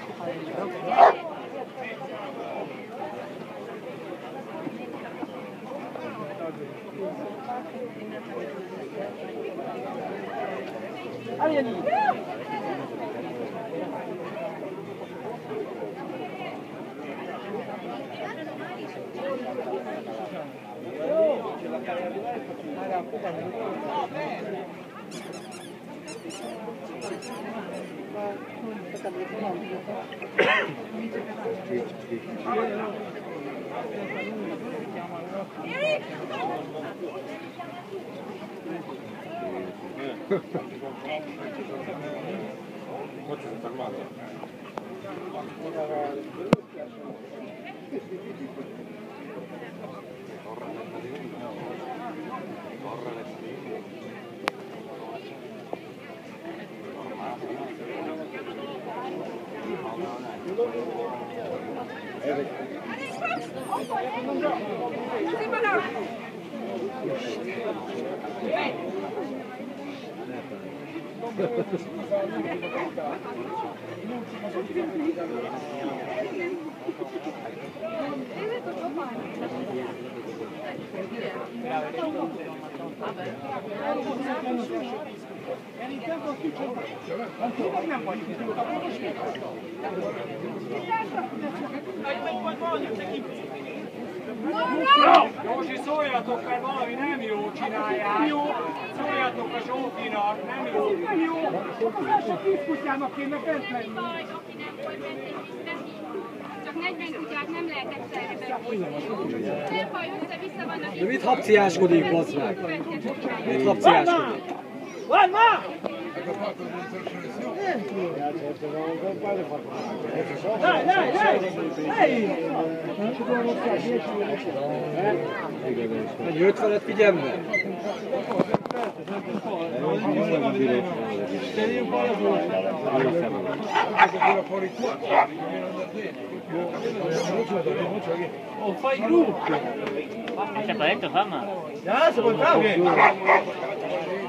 Allez, Józsi, szóljatok, mert valami nem jó csinálják. Szóljatok a Zsófinak, nem jó. nem jó. Az első 10 kutyának kéne bent lenni. Aki nem volt bent egy csak 40 kutyát nem lehet egyszerre bevinni. Nem baj, össze-vissza vannak. De mit hapciáskodik, bazd meg? Mit hapciáskodik? Van ma! Mennyi 50-et figyelme? Fai gruppo! ¿Este proyecto, Fama? Ya, se puede